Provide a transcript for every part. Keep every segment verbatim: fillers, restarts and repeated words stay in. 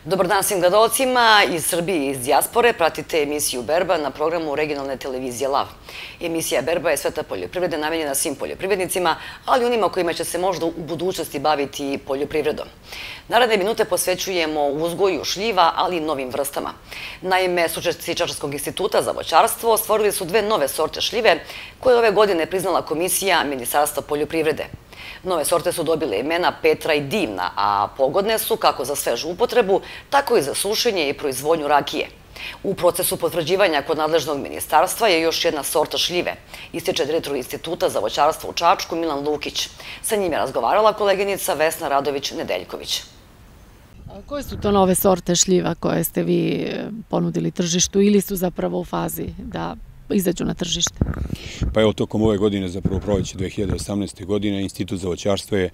Dobar dan svim gledalcima iz Srbije i iz dijaspore. Pratite emisiju Berba na programu regionalne televizije Lav. Emisija Berba je sveta poljoprivrede namenjena svim poljoprivrednicima, ali onima kojima će se možda u budućnosti baviti poljoprivredom. Naredne minute posvećujemo uzgoju šljiva, ali i novim vrstama. Naime, stručnjaci Čačanskog instituta za voćarstvo stvorili su dve nove sorte šljive koje ove godine priznala Komisija Ministarstva poljoprivrede. Nove sorte su dobile imena Petra i Divna, a pogodne su kako za svežu upotrebu, tako i za sušenje i proizvodnju rakije. U procesu potvrđivanja kod nadležnog ministarstva je još jedna sorta šljive, ističe direktor Instituta za voćarstvo u Čačku Milan Lukić. Sa njim je razgovarala koleginica Vesna Radović-Nedeljković. Koje su to nove sorte šljiva koje ste vi ponudili tržištu ili su zapravo u fazi da izađu na tržište? Pa evo, tokom ove godine, zapravo proleće dve hiljade osamnaeste. godine, Institut za voćarstvo je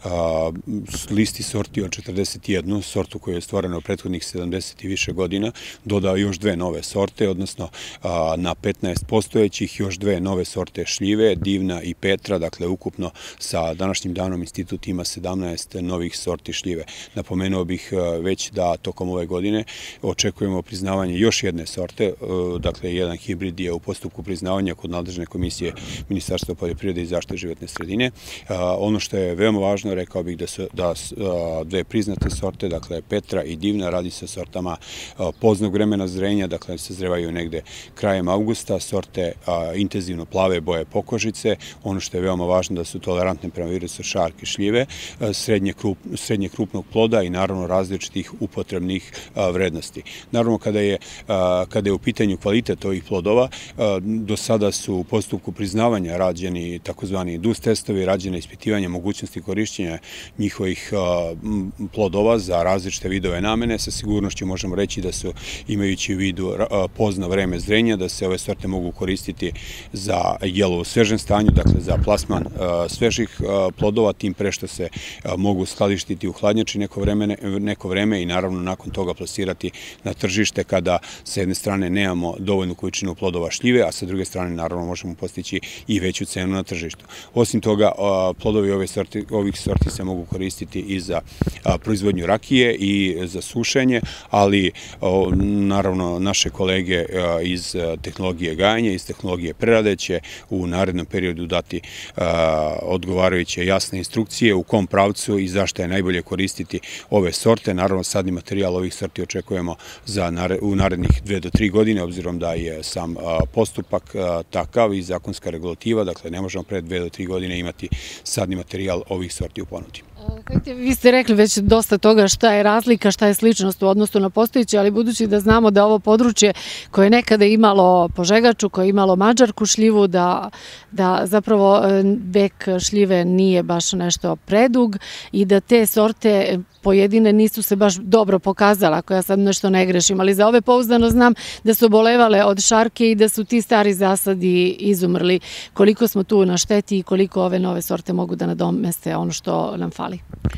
listi sorti od četrdeset jednu sortu koja je stvorena u prethodnih sedamdeset i više godina, dodao još dve nove sorte, odnosno na petnaest postojećih još dve nove sorte šljive, Divna i Petra, dakle ukupno sa današnjim danom Institut ima sedamnaest novih sorti šljive. Napomenuo bih već da tokom ove godine očekujemo priznavanje još jedne sorte, dakle jedan hibrid je u postupku priznavanja kod nadležne komisije Ministarstva poljoprivrede i zaštite životne sredine. Ono što je veoma važno, rekao bih da su dve priznate sorte, dakle Petra i Divna, radi se o sortama poznog vremena zrenja, dakle sazrevaju negde krajem avgusta, sorte intenzivno plave boje pokožice. Ono što je veoma važno da su tolerantne prema virusu šarke šljive, srednje krupnog ploda i naravno različitih upotrebnih vrednosti. Naravno, kada je, kada je u pitanju kvalitet ovih plodova, do sada su u postupku priznavanja rađeni takozvani D U S testovi, rađene ispitivanja mogućnosti korišćenja njihovih plodova za različite vidove namene. Sa sigurnošću možemo reći da su, imajući u vidu pozno vreme zrenja, da se ove sorte mogu koristiti za jelo u svežem stanju, dakle za plasman svežih plodova, tim pre što se mogu skladištiti u hladnjači neko vreme, neko vreme i naravno nakon toga plasirati na tržište kada sa jedne strane nemamo dovoljnu količinu plodova šljive, a sa druge strane naravno možemo postići i veću cenu na tržištu. Osim toga, plodovi ovih sorti se mogu koristiti i za proizvodnju rakije i za sušenje, ali naravno naše kolege iz tehnologije gajanja, iz tehnologije prerade će u narednom periodu dati odgovarajuće jasne instrukcije u kom pravcu i zašto je najbolje koristiti ove sorte. Naravno, sadni materijal ovih sorti očekujemo u narednih dve do tri godine, obzirom da je sam postupak takav i zakonska regulativa, dakle ne možemo pre dve do tri godine imati sadni materijal ovih sorti u ponudi. Vi ste rekli već dosta toga šta je razlika, šta je sličnost u odnosu na postojeće, ali budući da znamo da ovo područje koje je nekada imalo požegaču, koje je imalo mađarsku šljivu, da, da zapravo vek šljive nije baš nešto predug i da te sorte pojedine nisu se baš dobro pokazala, ako ja sad nešto ne grešim, ali za ove pouzdano znam da su obolevale od šarke i da su ti stari zasadi izumrli. Koliko smo tu na šteti i koliko ove nove sorte mogu da nadomeste ono što nam fali?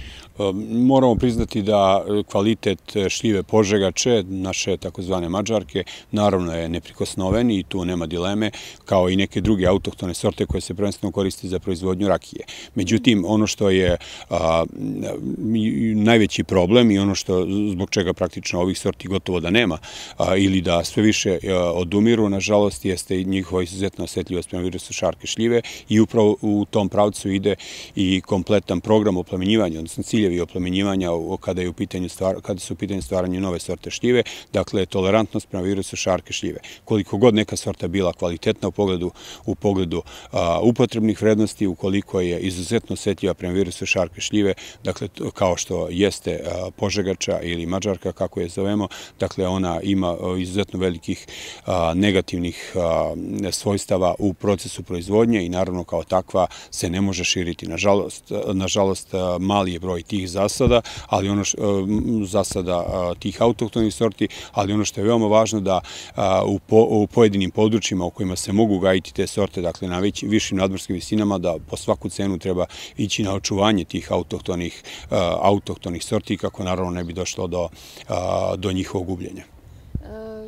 Moramo priznati da kvalitet šljive požegače, naše takozvane mađarke, naravno je neprikosnoven i tu nema dileme, kao i neke druge autohtone sorte koje se prvenstveno koriste za proizvodnju rakije. Međutim, ono što je najveći problem i ono što zbog čega praktično ovih sorti gotovo da nema ili da sve više odumiru, nažalost, jeste njihova izuzetna osetljivost prema virusu šarke šljive i upravo u tom pravcu ide i kompletan program oplemenjivanja, odnosno ciljevi oplemenjivanja kada je u pitanju kada su u pitanju stvaranje nove sorte šljive, dakle tolerantnost prema virusu šarke šljive. Koliko god neka sorta bila kvalitetna u pogledu u pogledu upotrebnih vrednosti, ukoliko je izuzetno osetljiva prema virusu šarke šljive, dakle kao što jeste požegača ili mađarka, kako je zovemo, dakle ona ima izuzetno velikih negativnih svojstava u procesu proizvodnje i naravno kao takva se ne može širiti. Nažalost, nažalost mali je broj tih zasada, ali ono zasada tih autohtonih sorti, ali ono što je veoma važno da u pojedinim područjima u kojima se mogu gajiti te sorte, dakle na višim nadmorskim visinama, da po svaku cenu treba ići na očuvanje tih autohtonih autohtonih sorti kako naravno ne bi došlo do, do njihovog gubljenja.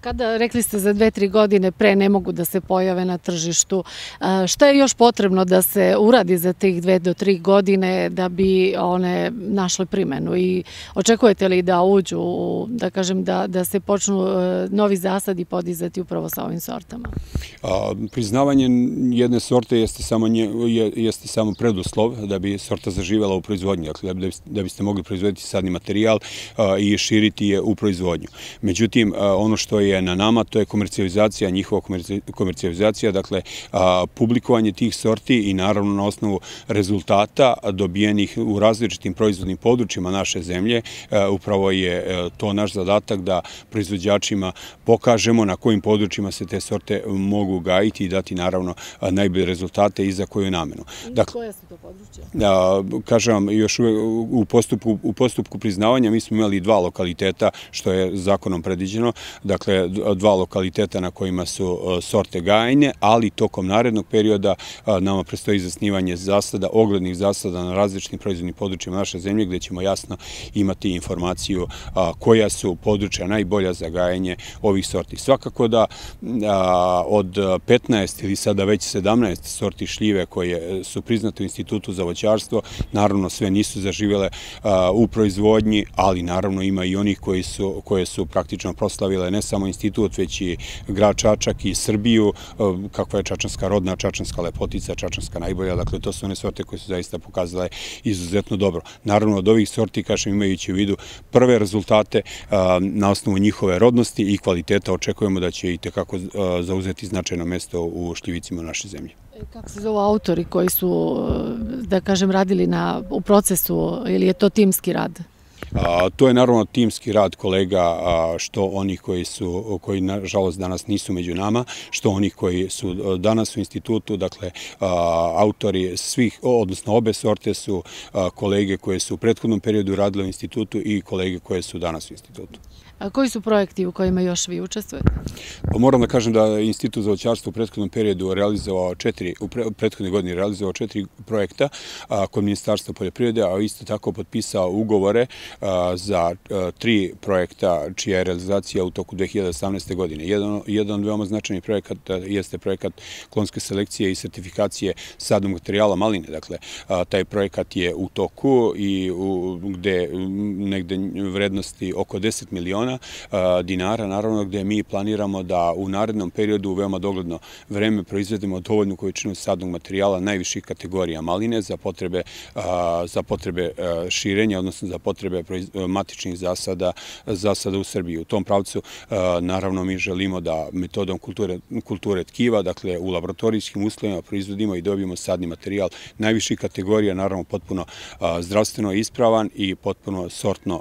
Kada, rekli ste, za dve, tri godine pre ne mogu da se pojave na tržištu, šta je još potrebno da se uradi za tih dve do tri godine da bi one našle primenu i očekujete li da uđu, da kažem, da, da se počnu novi zasadi podizati upravo sa ovim sortama? A, priznavanje jedne sorte jeste samo, nje, jeste samo preduslov da bi sorta zaživjela u proizvodnji, dakle da, da biste mogli proizvoditi sadni materijal a, i širiti je u proizvodnju. Međutim, a, ono što je na nama, to je komercijalizacija, njihova komercijalizacija, dakle a, publikovanje tih sorti i naravno na osnovu rezultata dobijenih u različitim proizvodnim područjima naše zemlje. A, upravo je a, to naš zadatak da proizvođačima pokažemo na kojim područjima se te sorte mogu gajiti i dati naravno a, najbolje rezultate i za koju namenu. Dakle, koje su to područja? A, kažem vam, još u postupku, u postupku priznavanja mi smo imali dva lokaliteta, što je zakonom predviđeno, dakle dva lokaliteta na kojima su sorte gajene, ali tokom narednog perioda nama predstoji zasnivanje zasada, oglednih zasada na različitim proizvodnim područjima naše zemlje, gdje ćemo jasno imati informaciju koja su područja najbolja za gajanje ovih sorti. Svakako da od petnaest ili sada već sedamnaest sorti šljive koje su priznate u Institutu za voćarstvo, naravno sve nisu zaživjele u proizvodnji, ali naravno ima i onih koji su, koje su praktično proslavile ne samo institut, već i grad Čačak i Srbiju, kakva je čačanska rodna, čačanska lepotica, čačanska najbolja, dakle to su one sorte koje su zaista pokazale izuzetno dobro. Naravno od ovih sorti, kažem, imajući u vidu prve rezultate na osnovu njihove rodnosti i kvaliteta, očekujemo da će i tekako zauzeti značajno mesto u šljivicima naše zemlje. Kako se zovu autori koji su, da kažem, radili na, u procesu, ili je to timski rad? A, to je naravno timski rad kolega, a, što onih koji su, koji nažalost danas nisu među nama, što onih koji su danas u institutu, dakle a, autori svih, odnosno obe sorte su a, kolege koje su u prethodnom periodu radile u institutu i kolege koje su danas u institutu. A koji su projekti u kojima još vi učestvujete? Pa moram da kažem da je Institut za voćarstvo u prethodnom periodu realizovao četiri, u prethodne godine realizovao četiri projekta a, kod Ministarstva poljoprivrede, a isto tako potpisao ugovore a, za a, tri projekta čija je realizacija u toku dve hiljade osamnaeste. godine. Jedan, jedan od veoma značajnih projekata jeste projekat klonske selekcije i sertifikacije sadnog materijala maline. Dakle, a, taj projekat je u toku i u, gde negde vrednosti oko deset miliona dinara, naravno gdje mi planiramo da u narednom periodu u veoma dogledno vreme proizvedemo dovoljnu količinu sadnog materijala najviših kategorija maline za potrebe, za potrebe širenja, odnosno za potrebe matičnih zasada, zasada u Srbiji. U tom pravcu naravno mi želimo da metodom kulture, kulture tkiva, dakle u laboratorijskim uslovima proizvodimo i dobijemo sadni materijal najviših kategorija, naravno potpuno zdravstveno ispravan i potpuno sortno,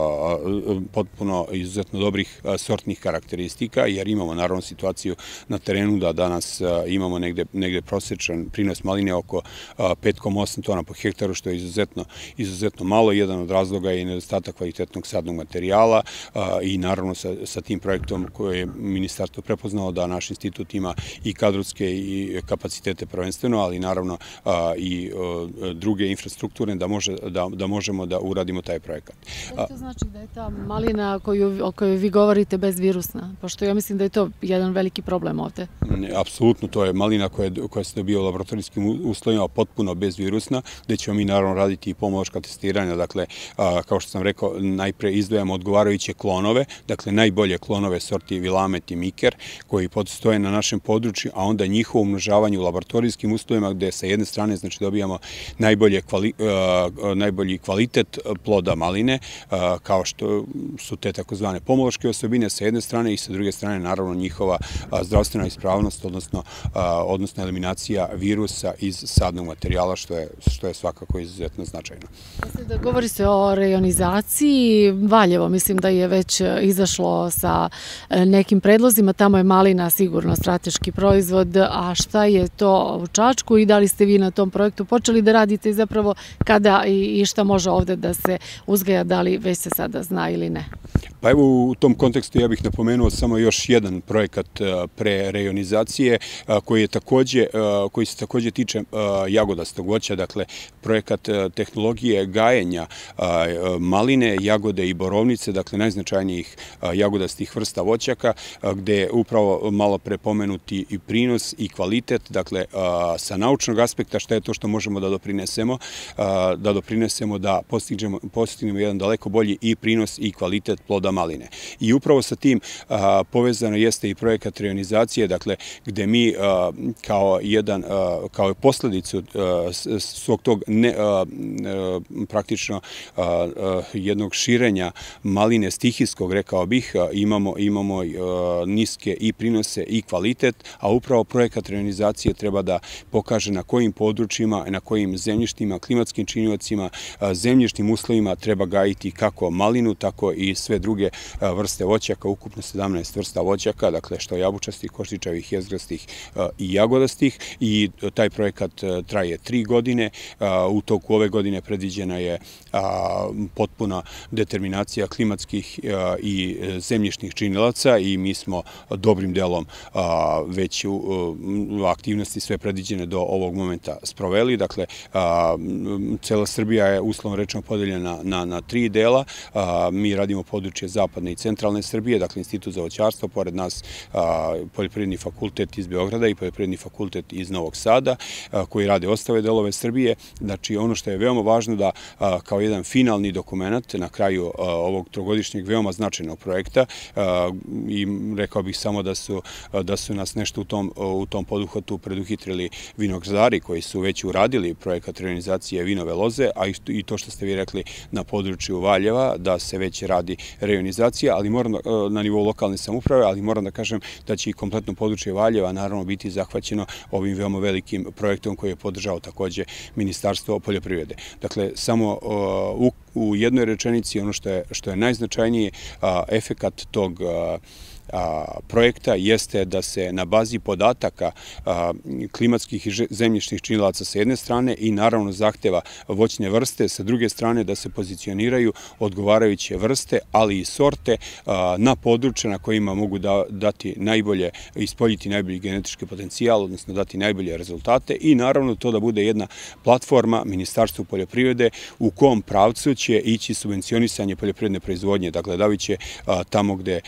potpuno izuzetno dobrih sortnih karakteristika, jer imamo naravno situaciju na terenu da danas imamo negde, negde prosječan prinos maline oko pet zarez osam tona po hektaru, što je izuzetno, izuzetno malo. Jedan od razloga je nedostatak kvalitetnog sadnog materijala i naravno sa, sa tim projektom koje je ministarstvo prepoznalo da naš institut ima i kadrovske i kapacitete prvenstveno, ali naravno i druge infrastrukture da, može, da, da možemo da uradimo taj projekat. Da to znači da je ta malina koju, o kojoj vi govorite bezvirusna? Pošto ja mislim da je to jedan veliki problem ovde. Apsolutno, to je malina koja, koja se dobija u laboratorijskim uslovima potpuno bezvirusna, gde ćemo mi naravno raditi i pomološka testiranja. Dakle, a, kao što sam rekao, najpre izdvajamo odgovarajuće klonove, dakle najbolje klonove sorti Vilamet i Miker, koji postoje na našem području, a onda njihovo umnožavanje u laboratorijskim uslovima, gde sa jedne strane znači dobijamo najbolje kvali, a, najbolji kvalitet ploda maline, a, kao što su te takozvane pomološke osobine sa jedne strane i sa druge strane naravno njihova zdravstvena ispravnost, odnosno, odnosno eliminacija virusa iz sadnog materijala, što je, što je svakako izuzetno značajno. Da govori se o rejonizaciji, Valjevo mislim da je već izašlo sa nekim predlozima, tamo je malina sigurno strateški proizvod, a šta je to u Čačku i da li ste vi na tom projektu počeli da radite i zapravo kada i šta može ovde da se uzgaja, da li već se sada zna ili ne? Pa evo u tom kontekstu ja bih napomenuo samo još jedan projekat prerejonizacije koji je takođe, koji se takođe tiče jagodastog voća, dakle projekat tehnologije gajenja maline, jagode i borovnice, dakle najznačajnijih jagodastih vrsta voćaka, gde upravo malo prepomenuti i prinos i kvalitet, dakle sa naučnog aspekta šta je to što možemo da doprinesemo, da doprinesemo da postignemo, postignemo jedan daleko bolji i prinos i kvalitet ploda maline. I upravo sa tim povezano jeste i projekat rejonizacije, dakle gde mi kao jedan, kao posledicu svog tog ne, praktično jednog širenja maline stihijskog, rekao bih, imamo, imamo niske i prinose i kvalitet, a upravo projekat rejonizacije treba da pokaže na kojim područjima, na kojim zemljištima, klimatskim činiocima, zemljišnim uslovima treba gajiti kako malinu, tako i sve druge vrste voćaka, ukupno sedamnaest vrsta voćaka, dakle što jabučastih, koštičavih, jezgrastih i jagodastih, i taj projekat traje tri godine. U toku ove godine predviđena je potpuna determinacija klimatskih i zemljišnih činilaca i mi smo dobrim delom već aktivnosti sve predviđene do ovog momenta sproveli. Dakle, cela Srbija je uslovno rečeno podeljena na, na tri dela. Mi radimo područje zapadne i centralne Srbije, dakle Institut za voćarstvo, pored nas Poljoprivredni fakultet iz Beograda i Poljoprivredni fakultet iz Novog Sada, koji rade ostale delove Srbije. Znači, ono što je veoma važno da kao jedan finalni dokument na kraju ovog trogodišnjeg veoma značajnog projekta, i rekao bih samo da su, da su nas nešto u tom, u tom poduhvatu preduhitrili vinogradari koji su već uradili projekat rejonizacije vinove loze, a i to što ste vi rekli na području Valjeva, da se već radi rejonizacija, ali moram da, na nivou lokalne samouprave, ali moram da kažem da će i kompletno područje Valjeva naravno biti zahvaćeno ovim veoma velikim projektom koji je podržao takođe Ministarstvo poljoprivrede. Dakle, samo u, u jednoj rečenici ono što je, što je najznačajnije, efekat tog projekta jeste da se na bazi podataka klimatskih i zemljišnih činilaca sa jedne strane i naravno zahteva voćne vrste, sa druge strane da se pozicioniraju odgovarajuće vrste, ali i sorte na područje na kojima mogu da, dati najbolje, ispoljiti najbolji genetički potencijal, odnosno dati najbolje rezultate, i naravno to da bude jedna platforma Ministarstvu poljoprivrede u kom pravcu će ići subvencionisanje poljoprivredne proizvodnje. Dakle, da li će tamo gde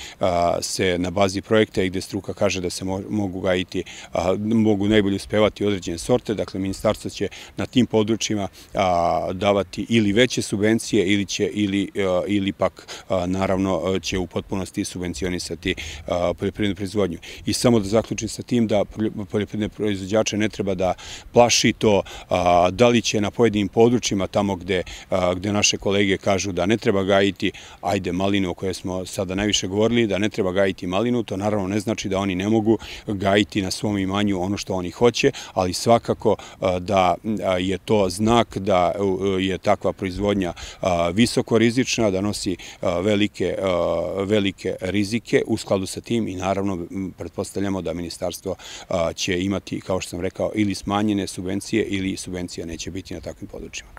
se na bazi projekta i gde struka kaže da se mogu gajiti, mogu najbolje uspevati određene sorte, dakle ministarstvo će na tim područjima davati ili veće subvencije ili će ili, ili pak naravno će u potpunosti subvencionisati poljoprivrednu proizvodnju. I samo da zaključim sa tim da poljoprivredne proizvođače ne treba da plaši to da li će na pojedinim područjima tamo gde, gde naše kolege kažu da ne treba gajiti, ajde malinu o kojoj smo sada najviše govorili, da ne treba gajiti malinu, to naravno ne znači da oni ne mogu gajiti na svom imanju ono što oni hoće, ali svakako da je to znak da je takva proizvodnja visoko rizična, da nosi velike, velike rizike. U skladu sa tim i naravno pretpostavljamo da ministarstvo će imati, kao što sam rekao, ili smanjene subvencije ili subvencija neće biti na takvim područjima.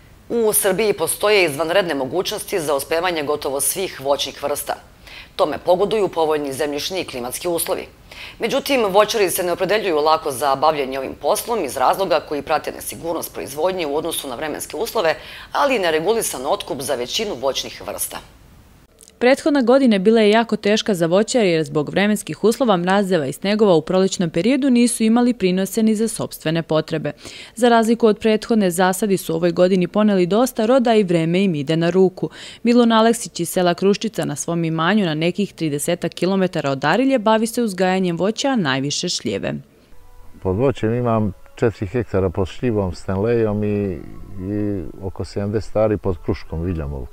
U Srbiji postoje izvanredne mogućnosti za uspevanje gotovo svih voćnih vrsta. Tome pogoduju povoljni zemljišni i klimatski uslovi. Međutim, voćari se ne opredeljuju lako za bavljenje ovim poslom iz razloga koji prate nesigurnost proizvodnje u odnosu na vremenske uslove, ali i neregulisan otkup za većinu voćnih vrsta. Prethodna godina bila je jako teška za voćare jer zbog vremenskih uslova, mrazeva i snegova u prolećnom periodu nisu imali prinose ni za sopstvene potrebe. Za razliku od prethodne, zasadi su u ovoj godini poneli dosta roda i vreme im ide na ruku. Milun Aleksić iz sela Kruščica na svom imanju na nekih trideset kilometara od Arilje bavi se uzgajanjem voća, a najviše šljeve. Pod voćem imam četiri hektara pod šljivom, stenlejom i, i oko sedamdeset ari pod kruškom Viljamovku.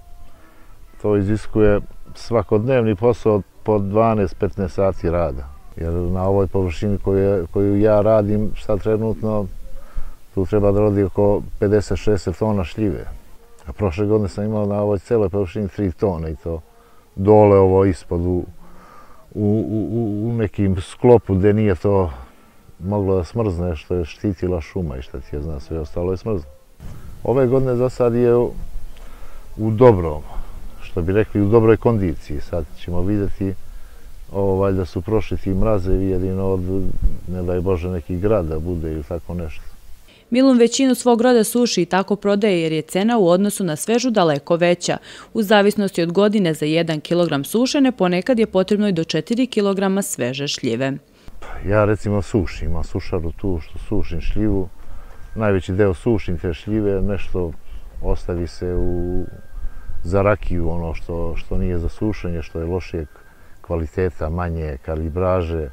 To iziskuje svakodnevni posao po dvanaest do petnaest sati rada. Jer na ovoj površini koju, koju ja radim, šta trenutno, tu treba da rodi oko pedeset do šezdeset tona šljive. A prošle godine sam imao na ovoj celoj površini tri tone i to dole ovo ispod u, u, u, u nekim sklopu gde nije to moglo da smrzne, što je štitila šuma i šta ti je zna, sve ostalo je smrzno. Ove godine za sad je u, u dobrom. što bi rekli, u dobroj kondiciji. Sad ćemo vidjeti, ovo valjda su prošli ti mrazevi jedino od, ne daj Bože, nekih grada bude ili tako nešto. Milun većinu svog roda suši i tako prodaje jer je cena u odnosu na svežu daleko veća. U zavisnosti od godine za jedan kilogram sušene ponekad je potrebno i do četiri kilograma sveže šljive. Ja recimo sušim, imam sušaru tu što sušim šljivu. Najveći deo sušim te šljive, nešto ostavi se u, za rakiju, ono što, što nije za sušenje, što je lošijeg kvaliteta, manje kalibraže.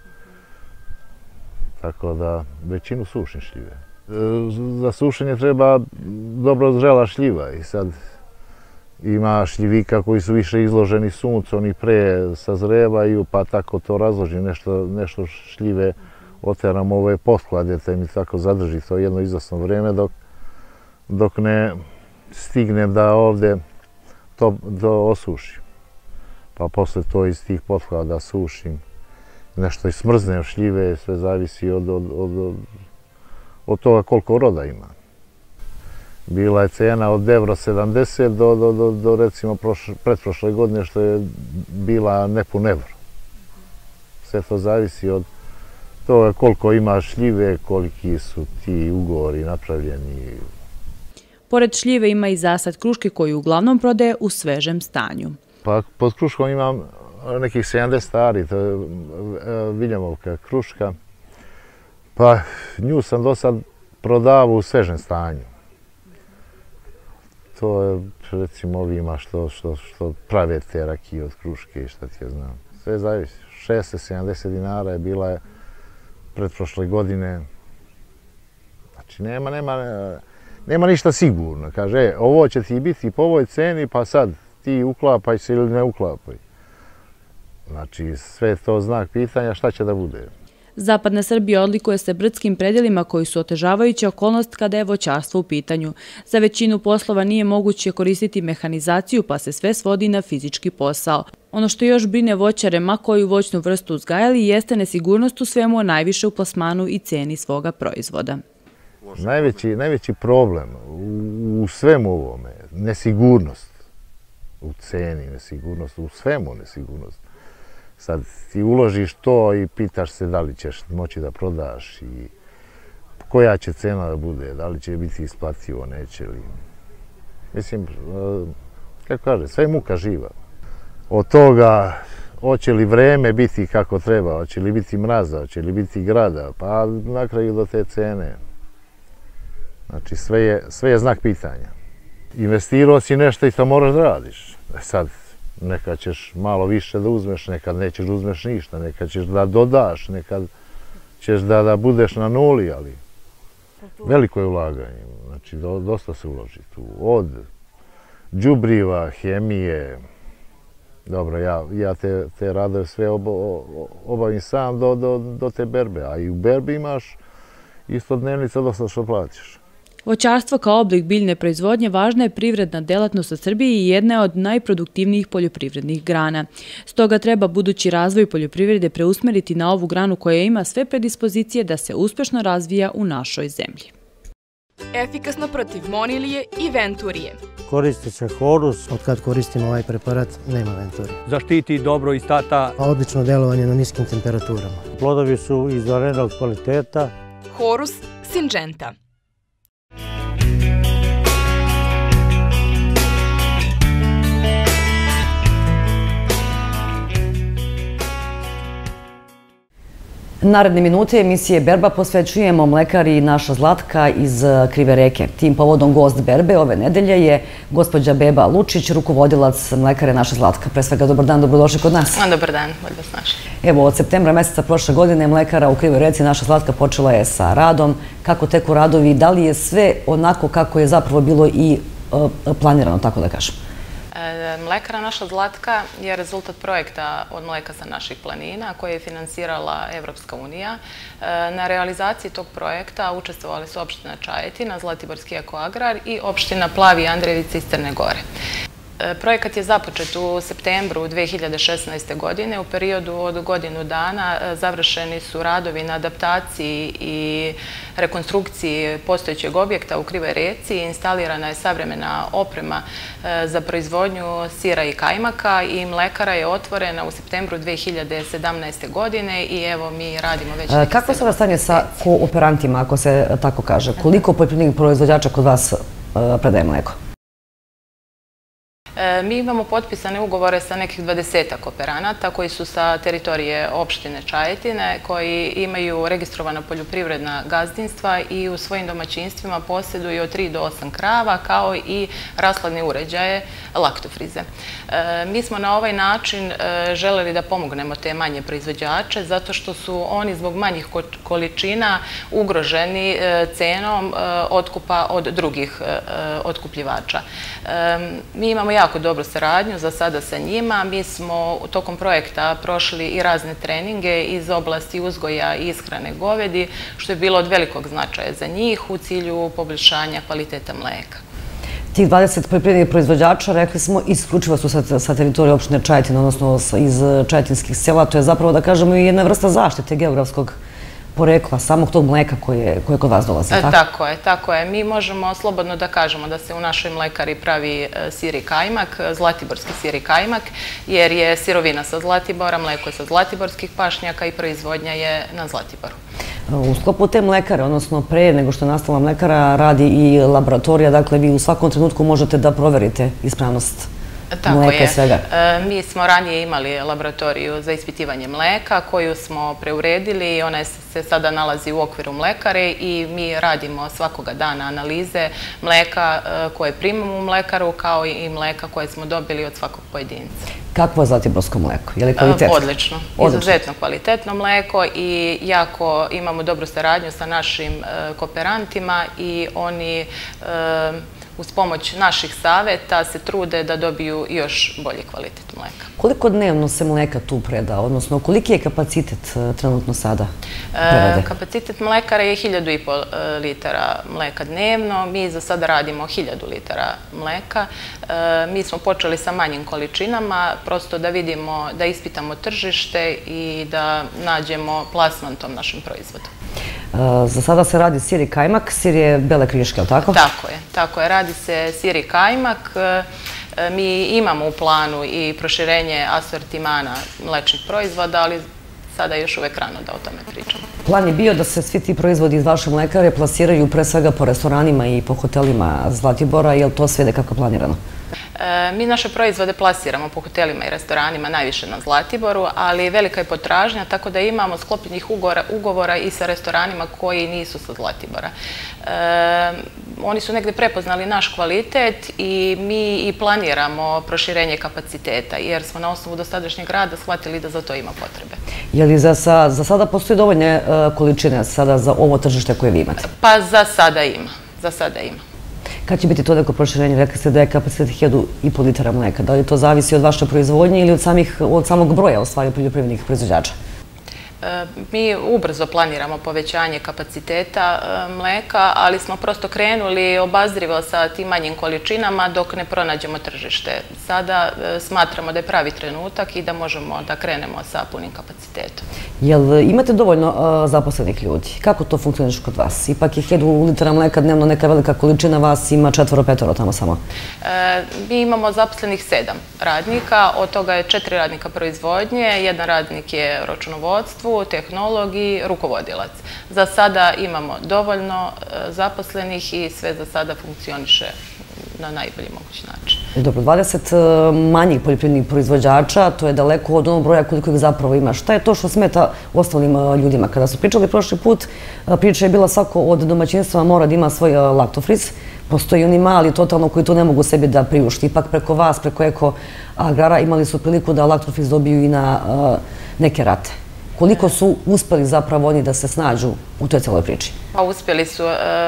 Tako da većinu sušim šljive. Za sušenje treba dobro zrela šljiva i sad ima šljivika koji su više izloženi suncu, oni pre sazrevaju pa tako to razložim, nešto, nešto šljive oteram ove potklade te mi tako zadrži to jedno izvesno vreme dok, dok ne stignem da ovde to, to osušim. Pa posle to iz tih potklada sušim, nešto i smrznem šljive, sve zavisi od, od, od od toga koliko roda ima. Bila je cena od evro sedamdeset do, do, do, do recimo prošle, pretprošle godine što je bila nepun evro. Sve to zavisi od toga koliko ima šljive, koliki su ti ugovori napravljeni. Pored šljive ima i zasad kruške koju uglavnom prodaje u svežem stanju. Pa pod kruškom imam nekih sedamdeset ari, to je Viljamovka kruška. Pa nju sam do sad prodavao u svežem stanju. To je recimo ovima što, što, što prave te rakije od kruške i šta ti ja znam. Sve zavisi. šezdeset sedamdeset dinara je bila je pretprošle godine. Znači nema, nema, nema ništa sigurno. Kaže, e, ovo će ti biti po ovoj ceni pa sad ti uklapaj se ili ne uklapaj. Znači sve je to znak pitanja šta će da bude. Zapadna Srbija odlikuje se brdskim predjelima koji su otežavajuća okolnost kada je voćarstvo u pitanju. Za većinu poslova nije moguće koristiti mehanizaciju pa se sve svodi na fizički posao. Ono što još brine voćare, ma koju voćnu vrstu uzgajali, jeste nesigurnost u svemu, a najviše u plasmanu i ceni svoga proizvoda. Najveći, najveći problem u, u svemu ovome je nesigurnost u ceni, nesigurnost u svemu nesigurnost. Sad ti uložiš to i pitaš se da li ćeš moći da prodaš i koja će cena da bude, da li će biti isplativo, neće li. Mislim, kako kaže, sve je muka živa. Od toga, hoće li vreme biti kako treba, hoće li biti mraza, hoće li biti grada, pa na kraju do te cene. Znači, sve je, sve je znak pitanja. Investirao si nešto i to moraš da radiš. Sad, nekad ćeš malo više da uzmeš, nekad nećeš da uzmeš ništa, nekad ćeš da dodaš, nekad ćeš da, da budeš na nuli, ali veliko je ulaganje. Znači, do, dosta se uloži tu. Od đubriva, hemije, dobro, ja, ja te, te radove sve obo, obavim sam do, do, do te berbe, a i u berbi imaš isto dnevnica dosta što platiš. Voćarstvo kao oblik biljne proizvodnje važna je privredna delatnost u Srbiji i jedna je od najproduktivnijih poljoprivrednih grana. Stoga treba budući razvoj poljoprivrede preusmeriti na ovu granu koja ima sve predispozicije da se uspešno razvija u našoj zemlji. Efikasno protiv monilije i venturije. Koristi se Horus. Od kad koristimo ovaj preparat, nema venturije. Zaštiti dobro i stata. A odlično delovanje na niskim temperaturama. Plodovi su izvanrednog kvaliteta. Horus Syngenta. Naredne minute emisije Berba posvećujemo mlekari Naša Zlatka iz Krive Reke. Tim povodom gost Berbe ove nedelje je gospođa Beba Lučić, rukovodilac mlekare Naša Zlatka. Pre svega, dobar dan, dobrodošli kod nas. Dobar dan, bolje vas našli. Evo, od septembra meseca prošle godine mlekara u Krivoj Reci Naša Zlatka počela je sa radom. Kako teku radovi, da li je sve onako kako je zapravo bilo i planirano, tako da kažem? Mlekara Naša Zlatka je rezultat projekta Od mleka sa naših planina koje je finansirala Evropska unija. Na realizaciji tog projekta učestvovali su opština Čajetina, Zlatiborski ekoagrar i opština Plavi Andrejevica iz Crne Gore. Projekat je započet u septembru dve hiljade šesnaeste. godine. U periodu od godinu dana završeni su radovi na adaptaciji i rekonstrukciji postojećeg objekta u Krivoj Reci. Instalirana je savremena oprema za proizvodnju sira i kajmaka i mlekara je otvorena u septembru dve hiljade sedamnaeste. godine i evo mi radimo već nekih Kako je sada stanje sa kooperantima, ako se tako kaže? Koliko poljoprivrednih proizvođača kod vas predaje mleko? Mi imamo potpisane ugovore sa nekih dvadesetak kooperanata koji su sa teritorije opštine Čajetine, koji imaju registrovana poljoprivredna gazdinstva i u svojim domaćinstvima posjeduju od tri do osam krava, kao i rashladne uređaje, laktofrize. Mi smo na ovaj način želeli da pomognemo te manje proizvođače, zato što su oni zbog manjih količina ugroženi cenom otkupa od drugih otkupljivača. Mi imamo jako jako dobru saradnju za sada sa njima. Mi smo tokom projekta prošli i razne treninge iz oblasti uzgoja i ishrane govedi, što je bilo od velikog značaja za njih u cilju poboljšanja kvaliteta mleka. Tih dvadeset poljoprivrednih proizvođača, rekli smo, isključivo su sa teritorije opštine Čajetina, odnosno iz čajetinskih sela. To je zapravo, da kažemo, i jedna vrsta zaštite geografskog porekla, samog tog mleka koje kod vas dolazi, tako? Tako je, tako je. Mi možemo slobodno da kažemo da se u našoj mlekari pravi sir i kajmak, zlatiborski sir i kajmak, jer je sirovina sa Zlatibora, mleko je sa zlatiborskih pašnjaka i proizvodnja je na Zlatiboru. U sklopu te mlekare, odnosno pre nego što je nastala mlekara, radi i laboratorija, dakle vi u svakom trenutku možete da proverite ispravnost mleka i svega. Mi smo ranije imali laboratoriju za ispitivanje mleka koju smo preuredili i ona se sada nalazi u okviru mlekare i mi radimo svakoga dana analize mleka koje primamo u mlekaru kao i mleka koje smo dobili od svakog pojedinca. Kakvo je zlatiborsko mleko? Je li kvalitetno? Odlično. Izuzetno kvalitetno mleko i jako imamo dobru saradnju sa našim kooperantima i oni uz pomoć naših saveta se trude da dobiju još bolji kvalitet mleka. Koliko dnevno se mleka tu preda, odnosno koliki je kapacitet trenutno sada prerade? Kapacitet mlekara je hiljadu i pol litara mleka dnevno. Mi za sada radimo hiljadu litara mleka. Mi smo počeli sa manjim količinama, prosto da vidimo, da ispitamo tržište i da nađemo plasman tom našem proizvodu. Za sada se radi sir i kajmak, sir je bele kriške, ali tako? Tako je, tako je. Radi se sir i kajmak. Mi imamo u planu i proširenje asortimana mlečnih proizvoda, ali sada je još uvek rano da o tome pričamo. Plan je bio da se svi ti proizvodi iz vaše mlekare plasiraju pre svega po restoranima i po hotelima Zlatibora, je li to sve nekako planirano? Mi naše proizvode plasiramo po hotelima i restoranima, najviše na Zlatiboru, ali velika je potražnja, tako da imamo sklopljenih ugovora i sa restoranima koji nisu sa Zlatibora. Oni su negde prepoznali naš kvalitet i mi i planiramo proširenje kapaciteta, jer smo na osnovu dosadašnjeg rada shvatili da za to ima potrebe. Je li za sada postoji dovoljne količine sada za ovo tržište koje vi imate? Pa za sada ima, za sada ima. Kad će biti to neko proširenje? Rekli ste da je kapacitet hiljadu i pol litara mleka. Da li to zavisi od vaše proizvodnje ili od samog broja ostvari poljoprivrednih proizvođača? Mi ubrzo planiramo povećanje kapaciteta mleka, ali smo prosto krenuli obazrivo sa tim manjim količinama dok ne pronađemo tržište. Sada smatramo da je pravi trenutak i da možemo da krenemo sa punim kapacitetom. Jel imate dovoljno zaposlenih ljudi? Kako to funkcioniše kod vas? Ipak je hiljadu litara mleka dnevno neka velika količina, vas ima četvoro, petoro tamo samo. Mi imamo zaposlenih sedam radnika, od toga je četiri radnika proizvodnje, jedan radnik je računovodstvo, tehnolog i rukovodilac. Za sada imamo dovoljno zaposlenih i sve za sada funkcioniše na najbolji mogući način. Dobro, dvadeset manjih poljoprivrednih proizvođača, to je daleko od onog broja koliko ih zapravo ima. Šta je to što smeta ostalim ljudima? Kada su pričali prošli put, priča je bila svako od domaćinstva mora da ima svoj laktofriz. Postoji oni mali totalno koji to ne mogu sebi da priušti. Ipak preko vas, preko Eko Agrara imali su priliku da laktofriz dobiju i na neke rate. Koliko su uspeli zapravo oni da se snađu u toj celoj priči? Pa uspjeli su.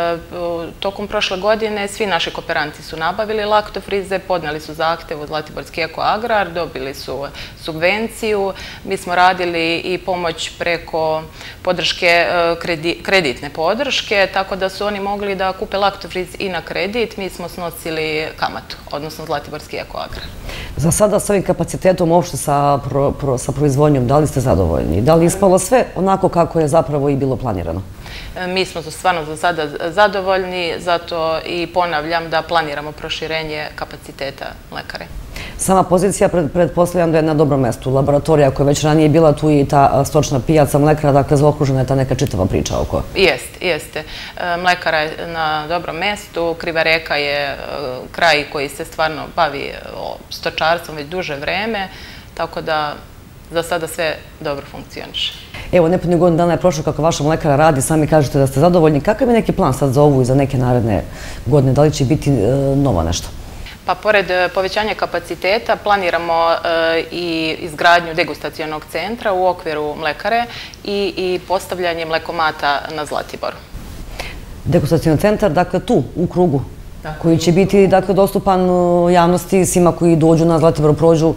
Tokom prošle godine svi naši kooperanti su nabavili laktofrize, podneli su zahtev u Zlatiborski Eko Agrar, dobili su subvenciju. Mi smo radili i pomoć preko podrške, kreditne podrške, tako da su oni mogli da kupe laktofriz i na kredit. Mi smo snosili kamatu, odnosno Zlatiborski Eko Agrar. Za sada s ovim kapacitetom uopšte sa proizvodnjom, da li ste zadovoljni? Da li je ispalo sve onako kako je zapravo i bilo planirano? Mi smo stvarno za sada zadovoljni, zato i ponavljam da planiramo proširenje kapaciteta mlekare. Sama pozicija, pretpostavljam da je na dobrom mestu. Laboratorija koja već ranije bila tu i ta stočna pijaca mlekara, dakle zaokružena je ta neka čitava priča oko. Jeste, jeste. Mlekara je na dobrom mestu, Kriva Reka je kraj koji se stvarno bavi stočarstvom već duže vreme, tako da za sada sve dobro funkcioniše. Evo, nepunih godina dana je prošlo kako vaša mlekara radi, sami kažete da ste zadovoljni. Kakav je neki plan sad za ovu i za neke naredne godine? Da li će biti novo nešto? Pa, pored povećanja kapaciteta, planiramo i izgradnju degustacionog centra u okviru mlekare i postavljanje mlekomata na Zlatiboru. Degustacioni centar, dakle tu, u krugu, koji će biti dostupan javnosti, svima koji dođu na Zlatiboru, prođu.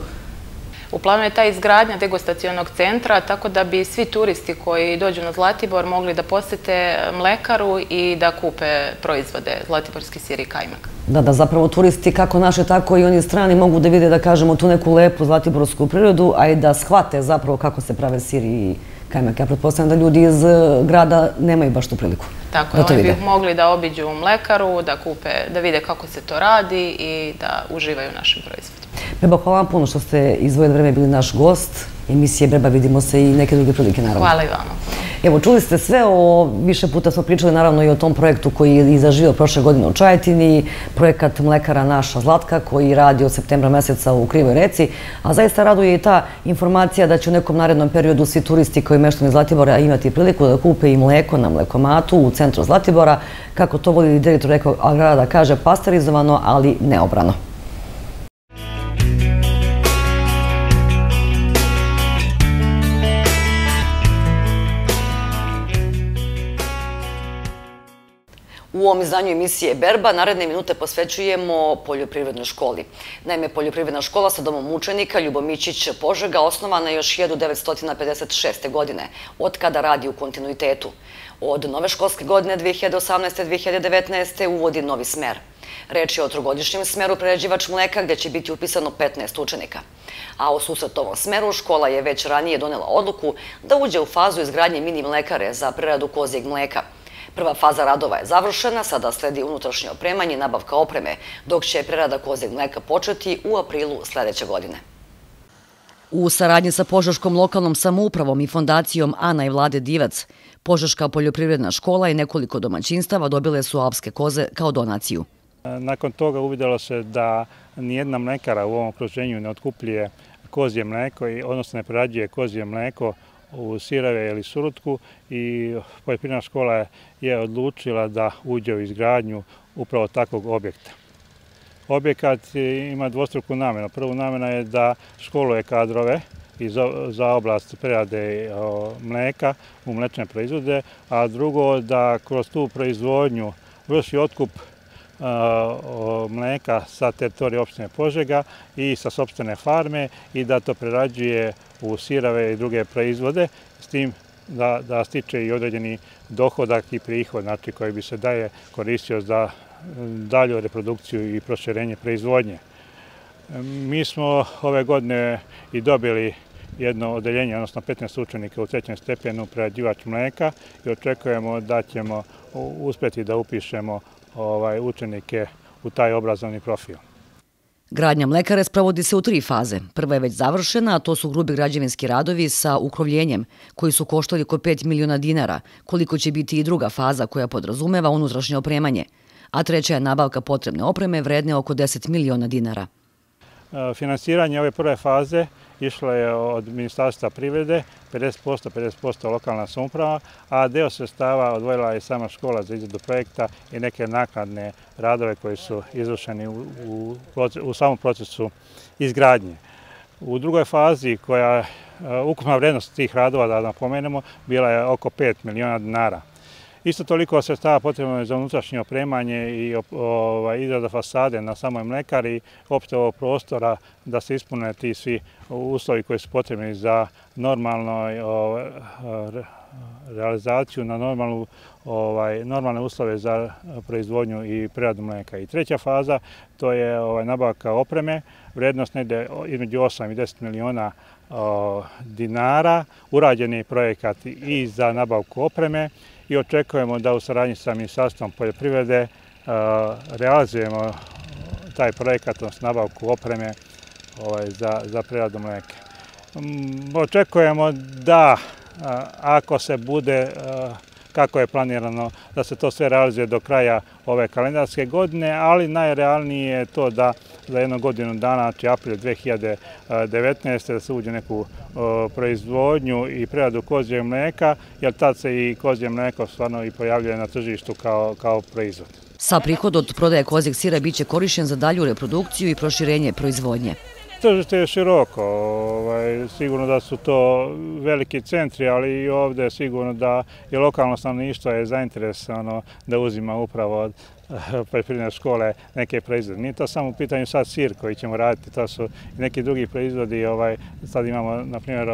U planu je ta izgradnja degustacionog centra, tako da bi svi turisti koji dođu na Zlatibor mogli da posete mlekaru i da kupe proizvode Zlatiborski sir i kajmak. Da, da zapravo turisti kako naše, tako i oni strani mogu da vide, da kažemo, tu neku lepu zlatiborsku prirodu, a i da shvate zapravo kako se prave sir i kajmak. Ja pretpostavljam da ljudi iz grada nemaju baš tu priliku. Tako je, oni bi mogli da obiđu mlekaru, da kupe, da vide kako se to radi i da uživaju u našim proizvodima. Beba, hvala vam puno što ste izdvojili vreme, bili naš gost emisije Berba, vidimo se i neke druge prilike, naravno. Hvala i vama. Evo, čuli ste sve, više puta smo pričali naravno i o tom projektu koji je zaživio prošle godine u Čajetini, projekat Mlekara Naša Zlatka koji radi od septembra meseca u Krivoj Reci, a zaista raduje i ta informacija da će u nekom narednom periodu svi turisti koji meštani Zlatibora imati priliku da kupe i mleko na mlekomatu u centru Zlatibora, kako to voli direktor Eko Agrara da kaže, pasterizovano, ali neobrano. U ovom izdanju emisije Berba naredne minute posvećujemo poljoprivrednoj školi. Naime, poljoprivredna škola sa domom učenika Ljubomićić Požega osnovana je još hiljadu devetsto pedeset šeste. godine, od kada radi u kontinuitetu. Od nove školske godine dve hiljade osamnaeste dve hiljade devetnaeste. uvodi novi smer. Reč je o trogodišnjem smeru prerađivač mleka gde će biti upisano petnaest učenika. A u susret ovom smeru škola je već ranije donela odluku da uđe u fazu izgradnje mini mlekare za preradu kozjeg mleka. Prva faza radova je završena, sada sledi unutrašnje opremanje i nabavka opreme, dok će prerada kozjeg mleka početi u aprilu sledeće godine. U saradnji sa Požeškom lokalnom samoupravom i fondacijom Ana i Vlade Divac, Požeška poljoprivredna škola i nekoliko domaćinstava dobile su alpske koze kao donaciju. Nakon toga uvidjelo se da nijedna mlekara u ovom okruženju ne otkupljuje kozje mleko, odnosno ne prerađuje kozje mleko u sireve ili surutku i poljoprivredna škola je odlučila da uđe u izgradnju upravo takvog objekta. Objekat ima dvostruku namjenu. Prvu namjena je da školuje kadrove za oblast prerade mleka u mlečne proizvode, a drugo da kroz tu proizvodnju vrši otkup mleka sa teritorije opštine Požega i sa sopstvene farme i da to prerađuje u sirave i druge proizvode, s tim da stiče i određeni dohodak i prihod, znači koji bi se daje koristio za dalju reprodukciju i proširenje proizvodnje. Mi smo ove godine i dobili jedno odeljenje, odnosno petnaest učenika u trećem stepenu prerađivač mleka i očekujemo da ćemo uspjeti da upišemo učenike u taj obrazovni profil. Gradnja mlekare sprovodi se u tri faze. Prva je već završena, a to su grubi građevinski radovi sa ukrovljenjem, koji su koštali oko pet miliona dinara, koliko će biti i druga faza koja podrazumeva unutrašnje opremanje, a treća je nabavka potrebne opreme vredne oko deset miliona dinara. Finansiranje ove prve faze išlo je od Ministarstva privrede, pedeset posto, pedeset posto lokalna samouprava, a deo sredstava odvojila je sama škola za izradu projekta i neke naknadne radove koji su izvršeni u samom procesu izgradnje. U drugoj fazi, koja ukupna vrednost tih radova, da napomenemo, bila je oko pet miliona dinara. Isto toliko sredstava potrebno je za unutrašnje opremanje i izrada fasade na samoj mlekari, opšte ovog prostora, da se ispune ti svi uslovi koji su potrebni za normalnu realizaciju, na normalne uslove za proizvodnju i preradu mleka. I treća faza, to je nabavka opreme, vrednost negde između osam i deset miliona dinara, urađen je projekat i za nabavku opreme i očekujemo da u saradnji sa Ministarstvom poljoprivrede realizujemo taj projekat, odnosno nabavku opreme za preradu mleka. Očekujemo da, ako se bude kako je planirano, da se to sve realizuje do kraja ove kalendarske godine, ali najrealnije je to da za jednu godinu dana, znači april dve hiljade devetnaeste. da se uđe u neku proizvodnju i preradu kozjeg mleka, jer tad se i kozje mleko stvarno i pojavljuje na tržištu kao proizvod. Sa prihod od prodaje kozjeg sira biće korišćen za dalju reprodukciju i proširenje proizvodnje. Tržište je široko, sigurno da su to veliki centri, ali i ovdje sigurno da i lokalno stanovništvo je zainteresovano da uzima upravo od poljoprivredne škole neke proizvode. Nije to samo u pitanju sad sir koji ćemo raditi, to su i neki drugi proizvodi. Sad imamo, na primjer,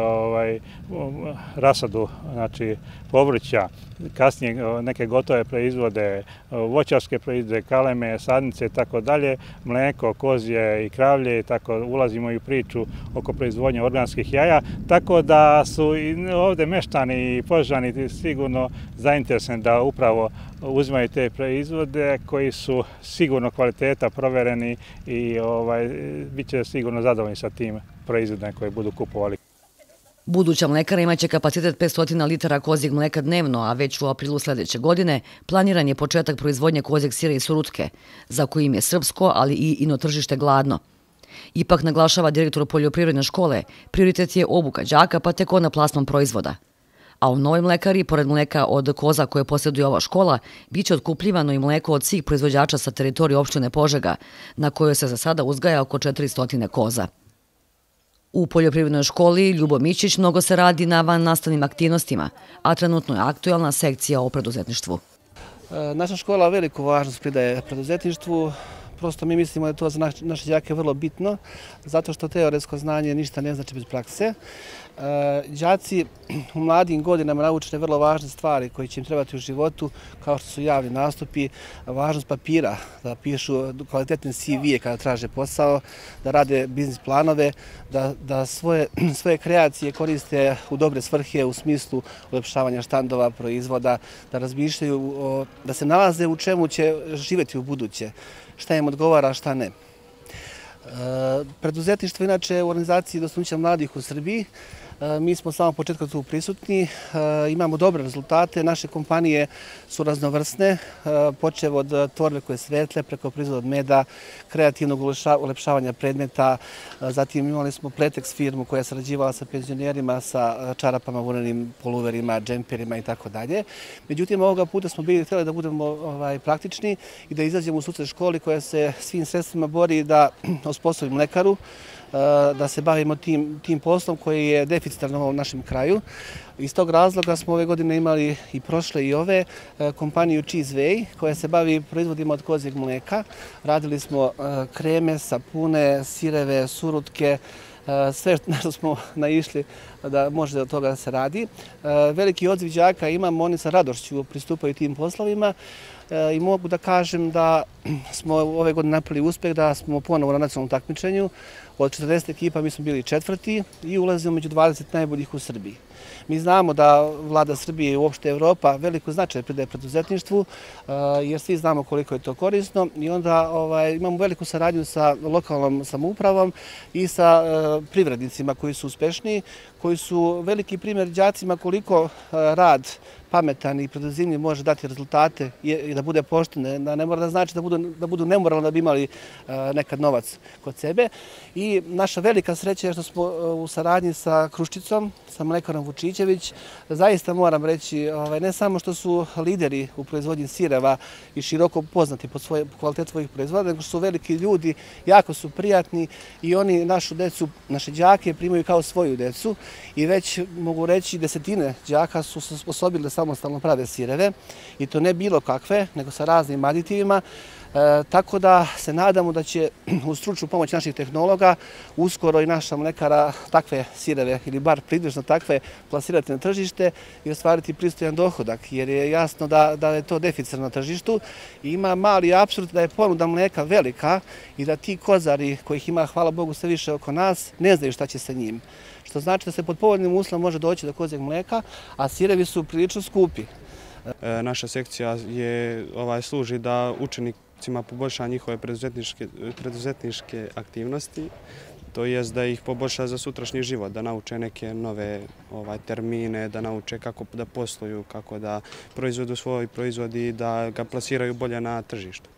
rasadu, znači povrća, kasnije neke gotove proizvode, voćarske proizvode, kaleme, sadnice i tako dalje, mleko, kozje i kravlje i tako ulazimo i u priču oko proizvodnje organskih jaja, tako da su i ovdje meštani i Požani sigurno zainteresovani da upravo uzimaju te proizvode koji su sigurno kvaliteta, provereni i bit će sigurno zadovoljni sa tim proizvodima koje budu kupovali. Buduća mlekara imaće kapacitet petsto litara kozjeg mleka dnevno, a već u aprilu sljedeće godine planiran je početak proizvodnje kozjeg sira i surutke, za kojim je srpsko, ali i ino tržište gladno. Ipak, naglašava direktor poljoprivredne škole, prioritet je obuka đaka pa tek onda plasman proizvoda. A u novoj mlekari, pored mleka od koza koje posjeduje ova škola, bit će otkupljivano i mleko od svih proizvođača sa teritorije opštine Požega, na kojoj se za sada uzgaja oko četiristo koza. U poljoprivrednoj školi Ljubo Mićić mnogo se radi na vannastavnim aktivnostima, a trenutno je aktualna sekcija o preduzetništvu. Naša škola veliku važnost pridaje preduzetništvu. Prosto mi mislimo da je to za naše đake vrlo bitno, zato što teoretsko znanje ništa ne znači bez prakse. Đaci u mladim godinama naučene vrlo važne stvari koje će im trebati u životu, kao što su javni nastupi, važnost papira, da pišu kvalitetne C V-e kada traže posao, da rade biznis planove, da svoje kreacije koriste u dobre svrhe u smislu ulepšavanja štandova, proizvoda, da razmišljaju, da se nalaze u čemu će živjeti u buduće, šta im odgovara, šta ne. Preduzetništvo inače u organizaciji dostignuća mladih u Srbiji. Mi smo samo početka tu prisutni, imamo dobre rezultate, naše kompanije su raznovrsne, počev od tvorbe koje svetle, preko proizvoda od meda, kreativnog ulepšavanja predmeta, zatim imali smo Pletex firmu koja je sarađivala sa penzionerima, sa čarapama, vunenim poluverima, džemperima i tako dalje. Međutim, ovoga puta smo bili htjeli da budemo praktični i da izađemo u susret školi koja se svim sredstvima bori da osposobi mlekaru, da se bavimo tim poslom koji je deficitarno u ovom našem kraju. Iz tog razloga smo ove godine imali i prošle i ove kompaniju Cheese Way koja se bavi proizvodima od kozjeg mleka. Radili smo kreme, sapune, sireve, surutke, sve na što smo naišli da može od toga da se radi. Veliki odziv đaka imamo, oni sa radošću pristupaju tim poslovima i mogu da kažem da smo ove godine napravili uspeh, da smo ponovo na nacionalnom takmičenju. Od četrdeset ekipa mi smo bili četvrti i ulazimo među dvadeset najboljih u Srbiji. Mi znamo da vlada Srbije i uopšte Evropa veliko značaj pridaje preduzetništvu, jer svi znamo koliko je to korisno i onda imamo veliku saradnju sa lokalnom samoupravom i sa privrednicima koji su uspešniji, koji su veliki primjer đacima koliko rad pametan i preduzimljiv može dati rezultate i da bude pošten, da ne mora da znači da budu nemoralni da bi imali nekad novac kod sebe. I naša velika sreća je što smo u saradnji sa Kruščicom, sa mlekarom Vučićević. Zaista moram reći, ne samo što su lideri u proizvodnji sireva i široko poznati po kvalitetu svojih proizvoda, nego što su veliki ljudi, jako su prijatni i oni našu decu, naše đake primaju kao svoju decu i već mogu reći desetine đaka su se sposobili da samostalno prave sireve i to ne bilo kakve, nego sa raznim aditivima. Tako da se nadamo da će uz stručnu pomoć naših tehnologa uskoro i naša mlekara takve sireve ili bar približno takve plasirati na tržište i ostvariti pristojan dohodak, jer je jasno da je to deficit na tržištu i ima mali apsurd da je ponuda mleka velika i da ti kozari kojih ima, hvala Bogu, sve više oko nas, ne znaju šta će sa njim. Što znači da se pod povoljnim uslovima može doći do kozjeg mleka, a sirevi su prilično skupi. Naša sekcija služi da učenicima poboljša njihove preduzetničke aktivnosti, to jest da ih poboljša za sutrašnji život, da nauče neke nove termine, da nauče kako da posluju, kako da proizvodu svoj proizvod i da ga plasiraju bolje na tržištu.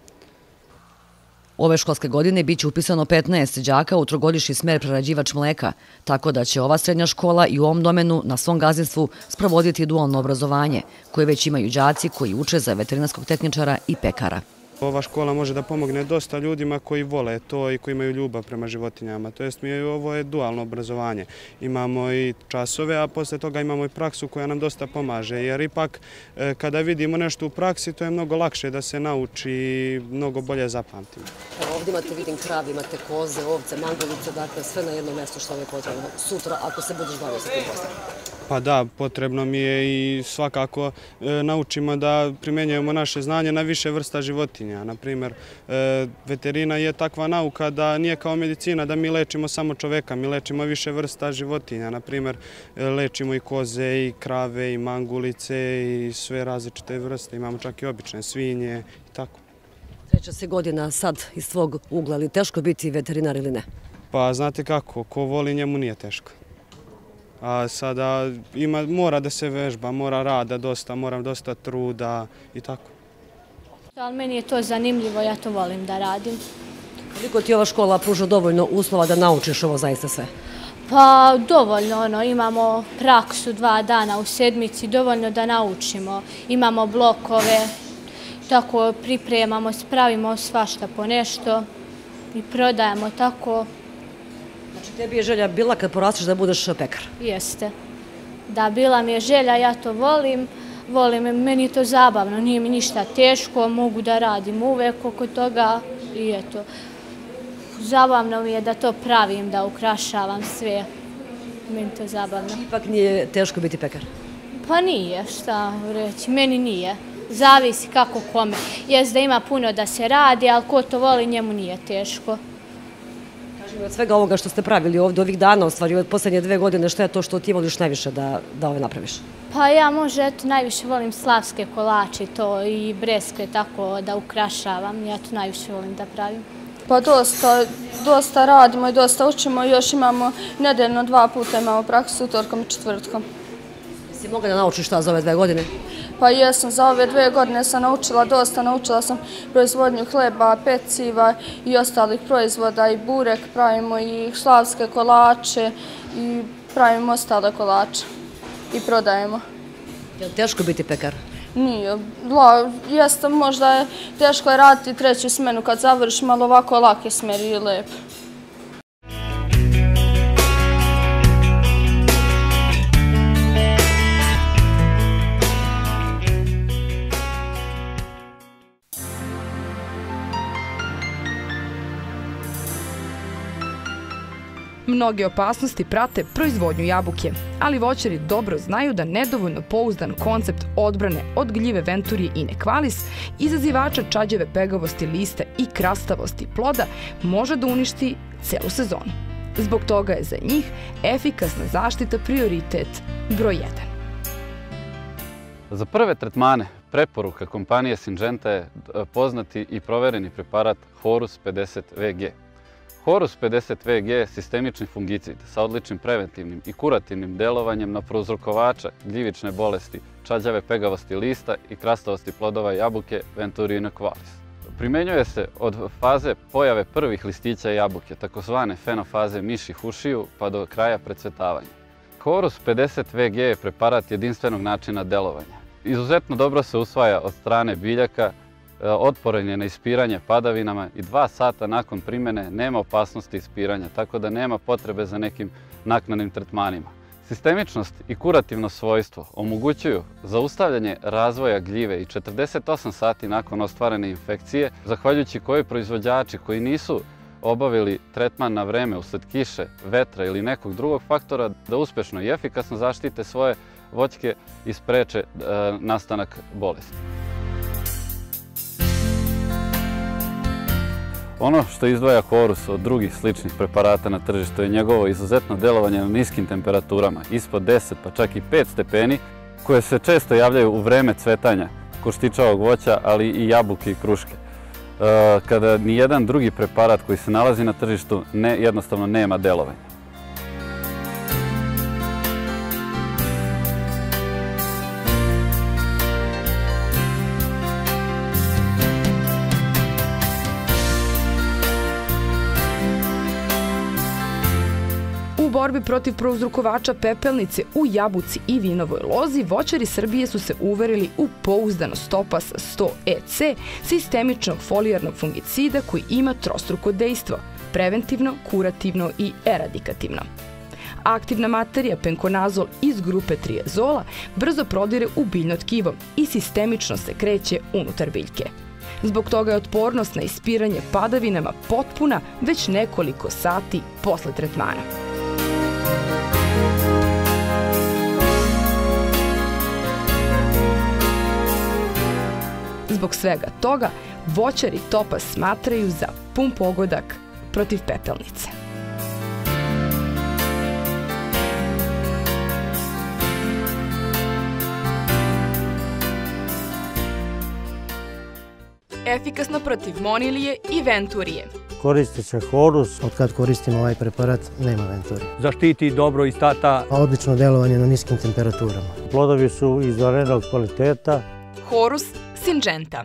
Ove školske godine biće upisano petnaest đaka u trogodišnji smer prerađivač mleka, tako da će ova srednja škola i u ovom domenu na svom gazdinstvu sprovoditi dualno obrazovanje, koje već imaju đaci koji uče za veterinarskog tehničara i pekara. Ova škola može da pomogne dosta ljudima koji vole to i koji imaju ljubav prema životinjama. To jest, ovo je dualno obrazovanje. Imamo i časove, a posle toga imamo i praksu koja nam dosta pomaže. Jer ipak, kada vidimo nešto u praksi, to je mnogo lakše da se nauči i mnogo bolje zapamtimo. Ovdje imate, vidim, krav, imate koze, ovce, mangolice, dakle sve na jednom mjestu što je potrebno sutra ako se budeš bavio sa tim poslom. Pa da, potrebno mi je i svakako naučimo da primenjujemo naše znanje na više vrsta životinja. Naprimjer, veterina je takva nauka da nije kao medicina da mi lečimo samo čoveka, mi lečimo više vrsta životinja. Naprimjer, lečimo i koze, i krave, i mangulice, i sve različite vrste. Imamo čak i obične svinje i tako. Treća se godina sad iz tvog ugla, ali teško biti veterinar ili ne? Pa znate kako, ko voli njemu nije teško. A sada mora da se vežba, mora rada dosta, mora dosta truda i tako. Ali meni je to zanimljivo, ja to volim da radim. Koliko ti ova škola pruža dovoljno uslova da naučiš ovo zaista sve? Pa dovoljno, imamo praksu dva dana u sedmici, dovoljno da naučimo. Imamo blokove, tako pripremamo, spravimo svašta po nešto i prodajemo tako. Znači, tebi je želja bila kad porasteš da budeš pekar? Jeste. Da, bila mi je želja, ja to volim. Volim, meni je to zabavno, nije mi ništa teško, mogu da radim uvek oko toga i eto. Zabavno mi je da to pravim, da ukrašavam sve. Meni to zabavno. Ipak nije teško biti pekar? Pa nije, šta reći, meni nije. Zavisi kako kome. Jes da ima puno da se radi, ali ko to voli, njemu nije teško. Od svega ovoga što ste pravili ovdje ovih dana, u stvari od posljednje dve godine, što je to što ti voliš najviše da ove napraviš? Pa ja možda najviše volim slavske kolače to i breskve tako da ukrašavam. Ja to najviše volim da pravim. Pa dosta, dosta radimo i dosta učimo. Još imamo nedeljno dva puta imamo praksu utorkom i četvrtkom. Si mogla da naučiš šta za ove dve godine? Pa jesam, za ove dve godine sam naučila dosta. Naučila sam proizvodnju hleba, peciva i ostalih proizvoda i burek. Pravimo i slavske kolače i pravimo ostale kolače i prodajemo. Je li teško biti pekar? Nije. Jeste, možda je teško raditi treću smenu kad završi, malo ovako lake smeri i lepo. Mnoge opasnosti prate proizvodnju jabuke, ali voćari dobro znaju da nedovoljno pouzdan koncept odbrane od gljive venturije i nekvalis, izazivača čađave pegavosti lista i krastavosti ploda, može da uništi celu sezonu. Zbog toga je za njih efikasna zaštita prioritet broj jedan. Za prve tretmane preporuka kompanije Syngenta je poznati i provereni preparat Horus pedeset V G. Horus pedeset V G je sistemični fungicid sa odličnim preventivnim i kurativnim delovanjem na prouzrokovača gljivične bolesti, čađave pegavosti lista i krastavosti plodova jabuke Venturije nekvalis. Primenjuje se od faze pojave prvih listića jabuke, takozvane fenofaze miših ušiju, pa do kraja precvetavanja. Horus pedeset V G je preparat jedinstvenog načina delovanja. Izuzetno dobro se usvaja od strane biljaka, otporan je na ispiranje padavinama i dva sata nakon primjene nema opasnosti ispiranja, tako da nema potrebe za nekim naknadnim tretmanima. Sistemičnost i kurativno svojstvo omogućuju zaustavljanje razvoja gljive i četrdeset osam sati nakon ostvarene infekcije, zahvaljujući kojoj proizvođači koji nisu obavili tretman na vreme usled kiše, vetra ili nekog drugog faktora da uspešno i efikasno zaštite svoje voćke i spreče e, nastanak bolesti. Ono što izdvaja Horus od drugih sličnih preparata na tržištu je njegovo izuzetno delovanje na niskim temperaturama, ispod deset pa čak i pet stepeni, koje se često javljaju u vreme cvetanja koštičavog voća, ali i jabuke i kruške, kada nijedan drugi preparat koji se nalazi na tržištu ne, jednostavno nema delovanja. U borbi protiv prouzrokovača pepelnice u jabuci i vinovoj lozi, voćari Srbije su se uverili u pouzdanost Topaz sto E C, sistemičnog folijarnog fungicida koji ima trostruko dejstvo, preventivno, kurativno i eradikativno. Aktivna materija penkonazol iz grupe triazola brzo prodire u biljno tkivo i sistemično se kreće unutar biljke. Zbog toga je otpornost na ispiranje padavinama potpuna već nekoliko sati posle tretmana. Zbog svega toga, voćari Topaz smatraju za pun pogodak protiv pepelnice. Efikasno protiv monilije i venturije. Koristi se Horus. Od kad koristimo ovaj preparat, nema venturije. Zaštiti dobro i stata. Odlično delovanje na niskim temperaturama. Plodovi su izvanrednog kvaliteta. Horus Syngenta.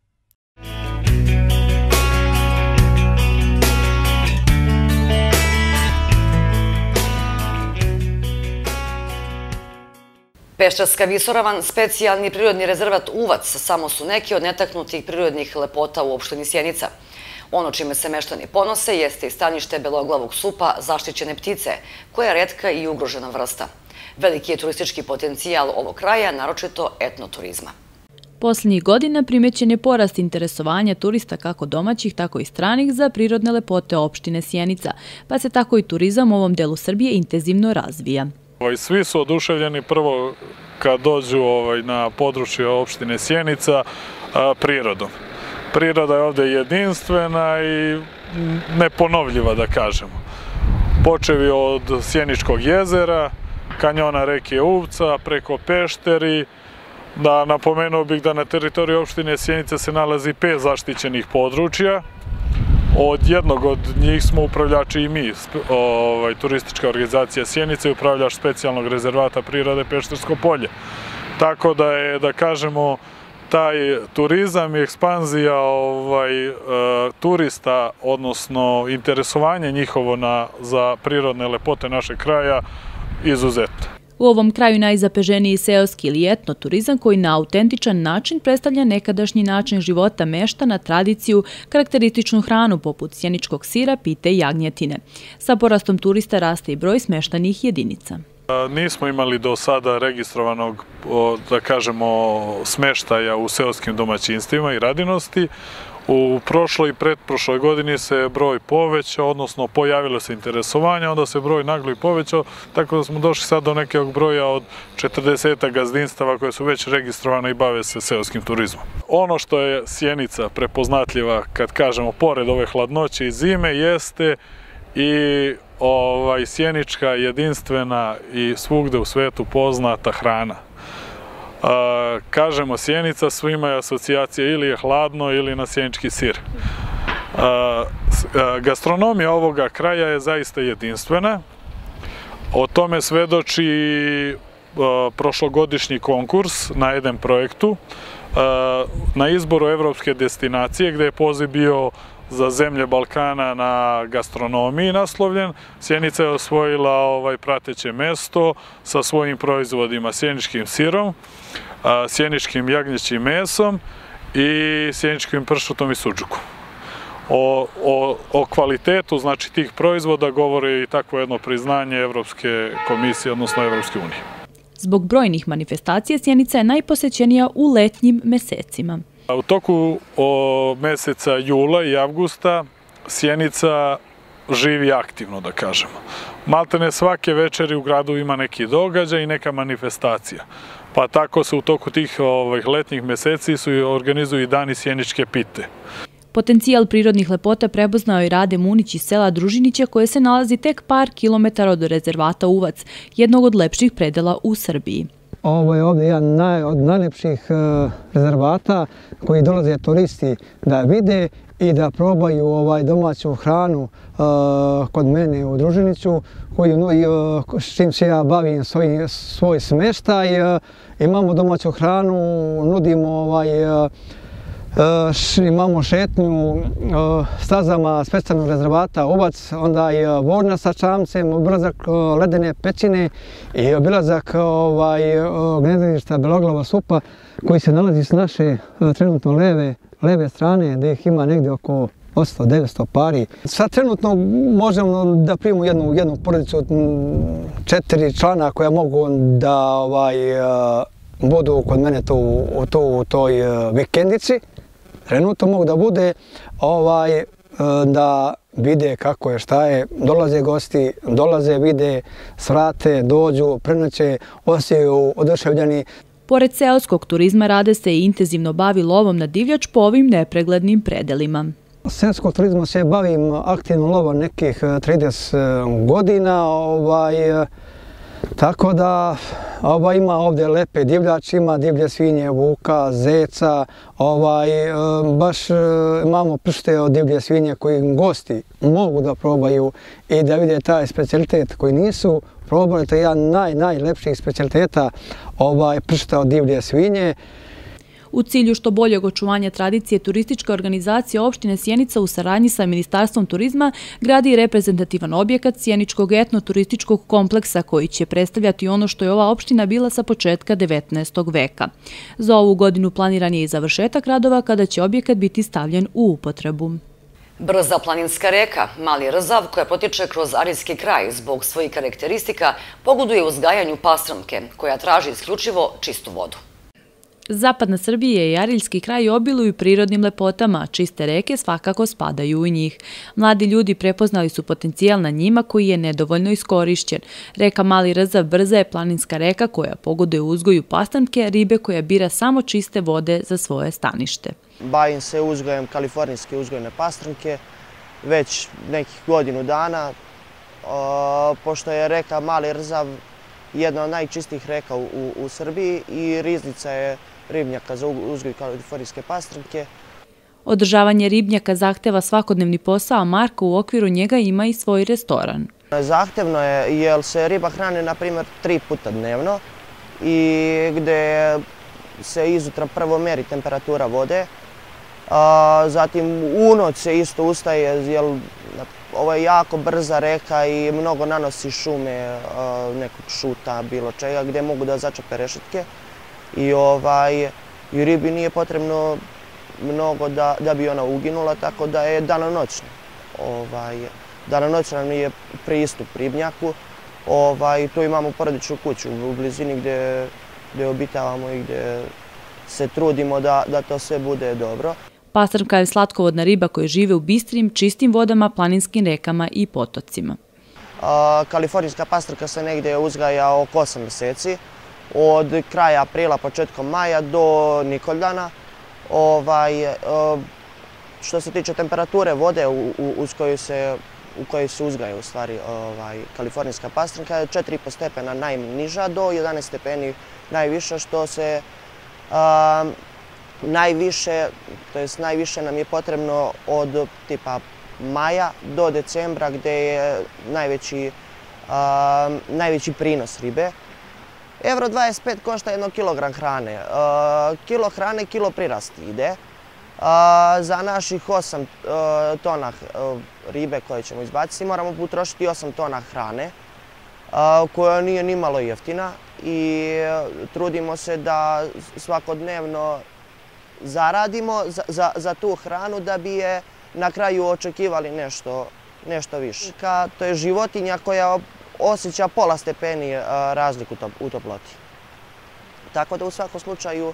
Peščarska visoravan, specijalni prirodni rezervat Uvac, samo su neki od netaknutih prirodnih lepota u opštini Sjenica. Ono čime se meštani ponose jeste i stanište beloglavog supa, zaštićene ptice, koja je retka i ugrožena vrsta. Veliki je turistički potencijal ovog kraja, naročito etnoturizma. Poslednjih godina primećen je porast interesovanja turista kako domaćih, tako i stranih za prirodne lepote opštine Sjenica, pa se tako i turizam u ovom delu Srbije intenzivno razvija. Svi su oduševljeni prvo kad dođu na područje opštine Sjenica prirodom. Priroda je ovde jedinstvena i neponovljiva, da kažemo. Počevi od Sjeničkog jezera, kanjona reke Uvca, preko Pešteri. Da napomenuo bih da na teritoriji opštine Sjenica se nalazi pet zaštićenih područja. Od jednog od njih smo upravljači i mi, turistička organizacija Sjenica i upravljač specijalnog rezervata prirode Peštersko polje. Tako da je, da kažemo, taj turizam i ekspanzija turista, odnosno interesovanje njihovo za prirodne lepote našeg kraja, izuzetno. U ovom kraju najzapeženiji seoski ili etnoturizam koji na autentičan način predstavlja nekadašnji način života meštana, tradiciju, karakterističnu hranu poput sjeničkog sira, pite i jagnjetine. Sa porastom turista raste i broj smeštanih jedinica. Nismo imali do sada registrovanog, da kažemo, smeštaja u seoskim domaćinstvima i radinosti. U prošloj i pretprošloj godini se broj povećao, odnosno pojavilo se interesovanje, onda se broj naglo i povećao, tako da smo došli sad do nekog broja od četrdeset gazdinstava koje su već registrovane i bave se seoskim turizmom. Ono što je Sjenica prepoznatljiva, kad kažemo, pored ove hladnoće i zime, jeste i sjenička, jedinstvena i svugde u svetu poznata hrana. Kažemo Sjenica, svima je asocijacija ili je hladno ili na sjenički sir. Gastronomija ovoga kraja je zaista jedinstvena. O tome svedoči prošlogodišnji konkurs na jednom projektu na izboru evropske destinacije, gde je poziv bio za zemlje Balkana na gastronomiji naslovljen. Sjenica je osvojila ovaj prateće mesto sa svojim proizvodima sjeničkim sirom, sjeničkim jagnjećim mesom i sjeničkim pršutom i sudžukom. O, o, o kvalitetu znači tih proizvoda govori i takvo jedno priznanje Evropske komisije, odnosno Evropske unije. Zbog brojnih manifestacija Sjenica je najposećenija u letnjim mesecima. U toku o, meseca jula i avgusta Sjenica živi aktivno, da kažemo. Maltene svake večeri u gradu ima neki događaj i neka manifestacija. Pa tako se u toku tih ovaj, letnjih meseci su organizuju i dani sjeničke pite. Potencijal prirodnih lepota prepoznao je Rade Munić iz sela Družinića koje se nalazi tek par kilometara od rezervata Uvac, jednog od lepših predela u Srbiji. Ovo je ovdje jedan od najlepših rezervata koji dolaze turisti da vide i da probaju ovaj domaću hranu kod mene u Družiniću, s čim se ja bavim svoj smještaj. Imamo domaću hranu, nudimo ovaj imamo šetnju stazama specijalnog rezervata Uvac, onda i vožnja sa čamcem, obilazak ledene pećine i obilazak gnezdišta Beloglava supa koji se nalazi s naše trenutno leve, leve strane, gdje ih ima negdje oko osamsto do devetsto pari. Sad trenutno možemo da primimo jednu, jednu porodicu od četiri člana koja mogu da ovaj, budu kod mene tu, tu, u toj vikendici. Trenutno mogu da bude ovaj, da vide kako je, šta je, dolaze gosti, dolaze, vide, svrate, dođu, prenoće, osjećaju oduševljeni. Pored seoskog turizma Rade se i intenzivno bavi lovom na divljač po ovim nepreglednim predelima. Seoskog turizma se bavim aktivno lovom nekih trideset godina, ovaj, tako da ovaj, ima ovdje lepe divljač, ima divlje svinje, vuka, zeca, ovaj, baš imamo pršte od divlje svinje koji gosti mogu da probaju i da vide taj specijalitet koji nisu probali. To je jedan naj, najlepših specijaliteta ovaj, pršta od divlje svinje. U cilju što boljeg očuvanja tradicije, turistička organizacija opštine Sjenica u saradnji sa Ministarstvom turizma gradi reprezentativan objekat sjeničkog etno-turističkog kompleksa koji će predstavljati ono što je ova opština bila sa početka devetnaestog veka. Za ovu godinu planiran je i završetak radova kada će objekat biti stavljen u upotrebu. Brza planinska reka, Mali Rzav, koja potiče kroz arilski kraj zbog svojih karakteristika, pogoduje uzgajanju pastramke, koja traži isključivo čistu vodu. Zapadna Srbija i Arilski kraj obiluju prirodnim lepotama, a čiste reke svakako spadaju u njih. Mladi ljudi prepoznali su potencijal na njima koji je nedovoljno iskorišćen. Reka Mali Rzav brza je planinska reka koja pogoduje uzgoju pastramke, ribe koja bira samo čiste vode za svoje stanište. Bavim se uzgojem kalifornijske uzgojne pastramke već nekih godinu dana, pošto je reka Mali Rzav jedna od najčistijih reka u, u Srbiji i riznica je ribnjaka za uzgoj kalifornijske pastramke. Održavanje ribnjaka zahteva svakodnevni posao, a Marko u okviru njega ima i svoj restoran. Zahtevno je jer se riba hrane, na primjer, tri puta dnevno i gde se izutra prvo meri temperatura vode, a zatim u noć se isto ustaje jer ovo je jako brza reka i mnogo nanosi šume, nekog šuta, bilo čega, gdje mogu da začepe rešetke. I, ovaj, i ribi nije potrebno mnogo da, da bi ona uginula, tako da je danonoćna. Ovaj, danonoćna nam je pristup ribnjaku. Ovaj, tu imamo porodičnu kuću u blizini gdje, gdje obitavamo i gdje se trudimo da, da to sve bude dobro. Pastramka je slatkovodna riba koja žive u bistrim, čistim vodama, planinskim rekama i potocima. A, kalifornijska pastramka se negdje uzgaja oko osam mjeseci, od kraja aprila, početkom maja do Nikoldana. Ovaj, a, što se tiče temperature vode u, u, uz koju se, u kojoj se uzgaja u stvari ovaj, kalifornijska pastramka je četiri i po stepena najniža do jedanaest stepeni najviša, što se a, najviše, to jest najviše nam je potrebno od tipa maja do decembra gdje je najveći, a, najveći prinos ribe. Evro dvadeset pet košta jedno kilogram hrane. A, kilo hrane, kilo prirasti ide. Za naših osam tona ribe koje ćemo izbaciti moramo utrošiti osam tona hrane, koja nije ni malo jeftina, i trudimo se da svakodnevno zaradimo za tu hranu da bi je na kraju očekivali nešto više. To je životinja koja osjeća pola stepeni razliku u toploti. Tako da u svakom slučaju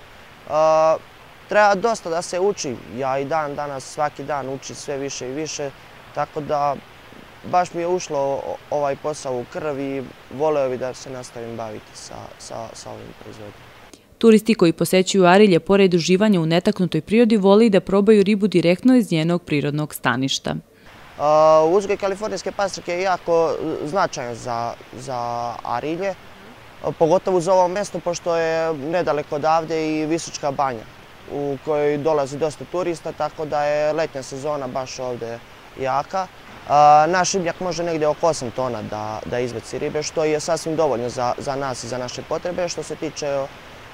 treba dosta da se uči. Ja i dan danas svaki dan učim sve više i više, tako da baš mi je ušlo ovaj posao u krv i voleo bi da se nastavim baviti sa ovim proizvodom. Turisti koji posećuju Arilje, pored uživanja u netaknutoj prirodi, vole i da probaju ribu direktno iz njenog prirodnog staništa. Uzgoj kalifornijske pastrike je jako značajan za Arilje, pogotovo za ovo mesto, pošto je nedaleko odavde i Visočka banja, u kojoj dolazi dosta turista, tako da je letnja sezona baš ovde jaka. Naš ribnjak može negdje oko osam tona da izbaci ribe, što je sasvim dovoljno za nas i za naše potrebe. Što se tiče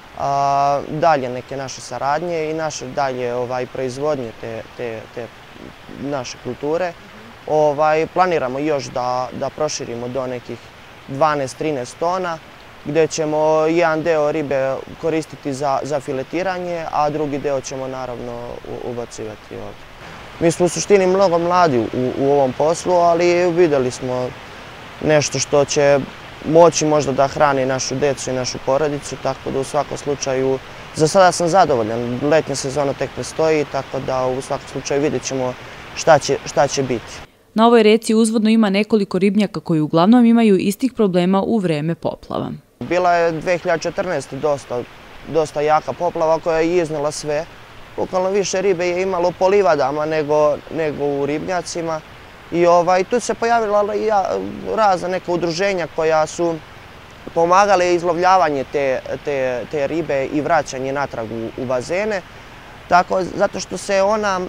dalje neke naše saradnje i naše dalje proizvodnje te naše kulture, planiramo još da proširimo do nekih dvanaest do trinaest tona, gdje ćemo jedan deo ribe koristiti za filetiranje, a drugi deo ćemo naravno ubacivati ovdje. Mi smo u suštini mnogo mladi u ovom poslu, ali vidjeli smo nešto što će moći možda da hrani našu decu i našu porodicu, tako da u svakom slučaju, za sada sam zadovoljan. Letnja sezona tek prestoji, tako da u svakom slučaju vidjet ćemo šta će biti. Na ovoj reci uzvodno ima nekoliko ribnjaka koji uglavnom imaju istih problema u vreme poplava. Bila je dve hiljade četrnaeste. dosta jaka poplava koja je iznela sve. Bukvalno više ribe je imalo po livadama nego u ribnjacima. I tu se pojavila razna neka udruženja koja su pomagale izlovljavanje te ribe i vraćanje natrag u bazene. Zato što se ona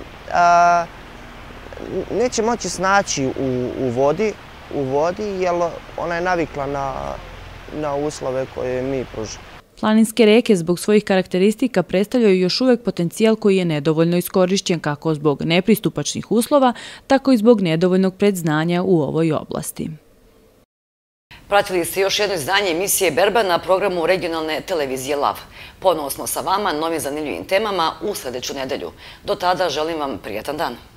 neće moći snaći u vodi, jer ona je navikla na uslove koje mi pružimo. Planinske reke zbog svojih karakteristika predstavljaju još uvek potencijal koji je nedovoljno iskorišćen kako zbog nepristupačnih uslova, tako i zbog nedovoljnog predznanja u ovoj oblasti. Pratili ste još jedno izdanje emisije Berba na programu regionalne televizije Lav. Ponovo smo sa vama novim zanimljivim temama u sljedeću nedelju. Do tada želim vam prijatan dan.